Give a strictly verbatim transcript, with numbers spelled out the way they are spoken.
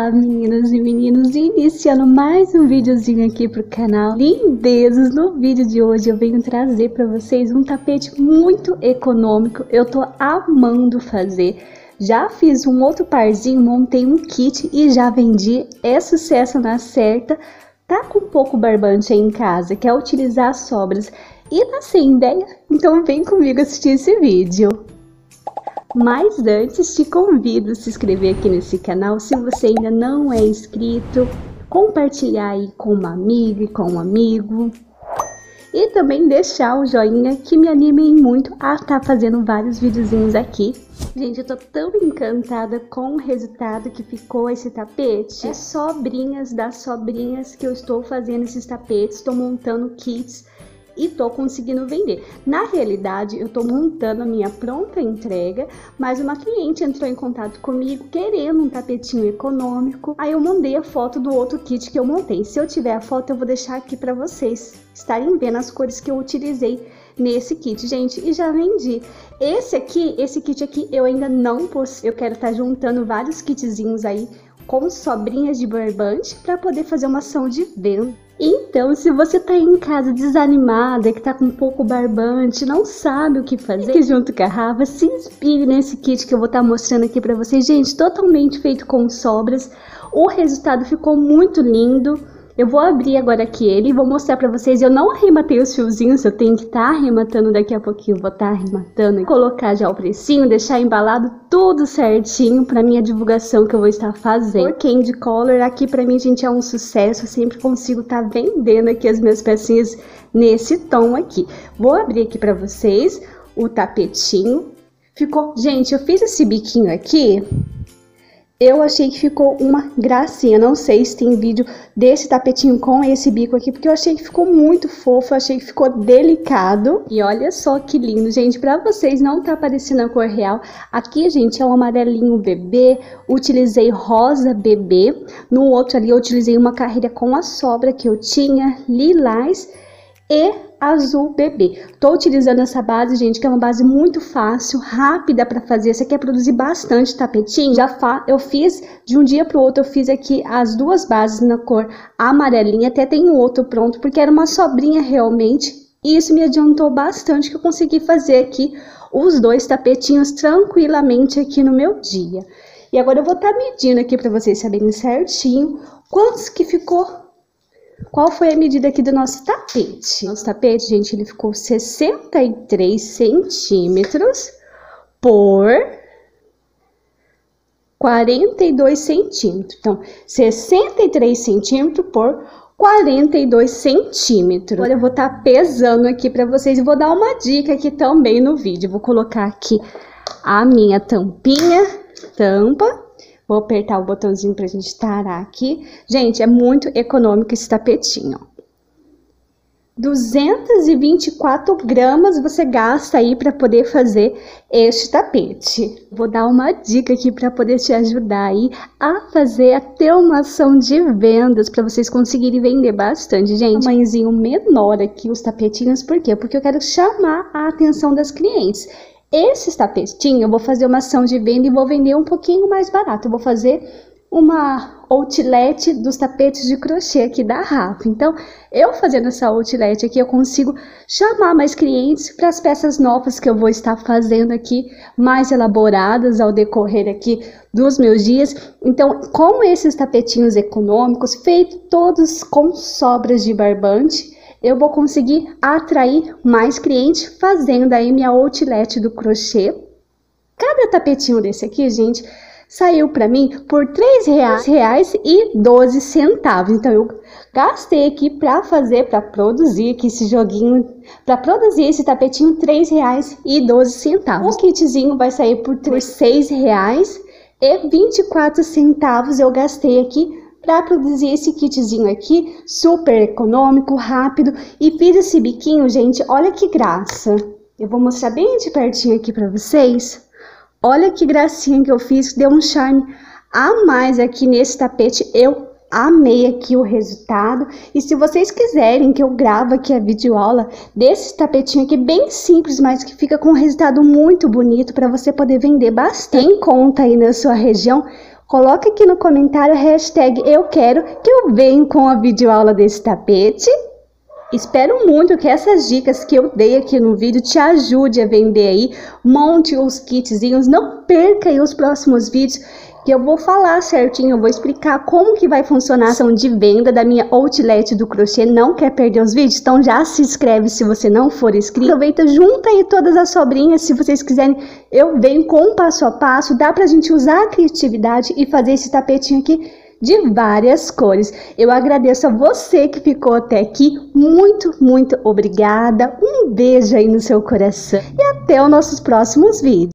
Olá, meninas e meninos, iniciando mais um videozinho aqui pro canal. Lindezas, no vídeo de hoje eu venho trazer para vocês um tapete muito econômico. Eu tô amando fazer. Já fiz um outro parzinho, montei um kit e já vendi. É sucesso na certa. Tá com um pouco barbante aí em casa, quer utilizar as sobras e tá sem ideia? Então vem comigo assistir esse vídeo. Mas antes, te convido a se inscrever aqui nesse canal, se você ainda não é inscrito, compartilhar aí com uma amiga e com um amigo. E também deixar o joinha que me animem muito a estar tá fazendo vários videozinhos aqui. Gente, eu tô tão encantada com o resultado que ficou esse tapete. É sobrinhas das sobrinhas que eu estou fazendo esses tapetes, estou montando kits. E tô conseguindo vender. Na realidade, eu tô montando a minha pronta entrega, mas uma cliente entrou em contato comigo querendo um tapetinho econômico. Aí eu mandei a foto do outro kit que eu montei. Se eu tiver a foto, eu vou deixar aqui para vocês estarem vendo as cores que eu utilizei nesse kit, gente, e já vendi. Esse aqui, esse kit aqui eu ainda não possui. Eu quero estar tá juntando vários kitzinhos aí com sobrinhas de barbante para poder fazer uma ação de venda. Então, se você tá aí em casa desanimada, que tá com um pouco barbante, não sabe o que fazer, fique junto com a Rafa, se inspire nesse kit que eu vou estar tá mostrando aqui pra vocês. Gente, totalmente feito com sobras, o resultado ficou muito lindo. Eu vou abrir agora aqui ele e vou mostrar pra vocês. Eu não arrematei os fiozinhos, eu tenho que estar tá arrematando daqui a pouquinho. Eu vou estar tá arrematando e colocar já o precinho, deixar embalado tudo certinho pra minha divulgação que eu vou estar fazendo. Por Candy Color, aqui pra mim, gente, é um sucesso. Eu sempre consigo estar tá vendendo aqui as minhas pecinhas nesse tom aqui. Vou abrir aqui pra vocês o tapetinho. Ficou... Gente, eu fiz esse biquinho aqui... Eu achei que ficou uma gracinha, não sei se tem vídeo desse tapetinho com esse bico aqui, porque eu achei que ficou muito fofo, eu achei que ficou delicado. E olha só que lindo, gente, pra vocês não tá aparecendo a cor real, aqui, gente, é um amarelinho bebê, utilizei rosa bebê, no outro ali eu utilizei uma carreira com a sobra que eu tinha, lilás e azul bebê. Tô utilizando essa base, gente, que é uma base muito fácil, rápida para fazer. Você quer produzir bastante tapetinho? Já fa eu fiz de um dia pro outro, eu fiz aqui as duas bases na cor amarelinha, até tem um outro pronto, porque era uma sobrinha realmente, e isso me adiantou bastante, que eu consegui fazer aqui os dois tapetinhos tranquilamente aqui no meu dia. E agora eu vou estar tá medindo aqui para vocês saberem certinho quantos que ficou. Qual foi a medida aqui do nosso tapete? Nosso tapete, gente, ele ficou sessenta e três centímetros por quarenta e dois centímetros. Então, sessenta e três centímetros por quarenta e dois centímetros. Agora eu vou estar tá pesando aqui para vocês e vou dar uma dica aqui também no vídeo. Vou colocar aqui a minha tampinha, tampa. Vou apertar o botãozinho pra gente tarar aqui. Gente, é muito econômico esse tapetinho. duzentos e vinte e quatro gramas você gasta aí para poder fazer este tapete. Vou dar uma dica aqui para poder te ajudar aí a fazer, a ter uma ação de vendas, para vocês conseguirem vender bastante, gente. Tamanhozinho menor aqui os tapetinhos, por quê? Porque eu quero chamar a atenção das clientes. Esses tapetinhos eu vou fazer uma ação de venda e vou vender um pouquinho mais barato. Eu vou fazer uma outlet dos tapetes de crochê aqui da Rafa. Então, eu fazendo essa outlet aqui, eu consigo chamar mais clientes para as peças novas que eu vou estar fazendo aqui, mais elaboradas ao decorrer aqui dos meus dias. Então, com esses tapetinhos econômicos, feitos todos com sobras de barbante, eu vou conseguir atrair mais clientes fazendo aí minha outlet do crochê. Cada tapetinho desse aqui, gente, saiu para mim por três reais e doze centavos. Então, eu gastei aqui para fazer, para produzir aqui esse joguinho, para produzir esse tapetinho, três reais e doze centavos. O kitzinho vai sair por seis reais e vinte e quatro centavos eu gastei aqui para produzir esse kitzinho aqui, super econômico, rápido. E fiz esse biquinho, gente, olha que graça. Eu vou mostrar bem de pertinho aqui para vocês. Olha que gracinha que eu fiz, deu um charme a mais aqui nesse tapete. Eu amei aqui o resultado. E se vocês quiserem que eu grave aqui a videoaula desse tapetinho aqui, bem simples, mas que fica com um resultado muito bonito para você poder vender bastante. Tem conta aí na sua região, Coloca aqui no comentário a hashtag eu quero que eu venho com a videoaula desse tapete. Espero muito que essas dicas que eu dei aqui no vídeo te ajude a vender aí. Monte os kitzinhos, não perca aí os próximos vídeos que eu vou falar certinho, eu vou explicar como que vai funcionar a ação de venda da minha outlet do crochê. Não quer perder os vídeos? Então já se inscreve se você não for inscrito. Aproveita, junta aí todas as sobrinhas, se vocês quiserem eu venho com um passo a passo. Dá pra gente usar a criatividade e fazer esse tapetinho aqui de várias cores. Eu agradeço a você que ficou até aqui. Muito, muito obrigada. Um beijo aí no seu coração e até os nossos próximos vídeos.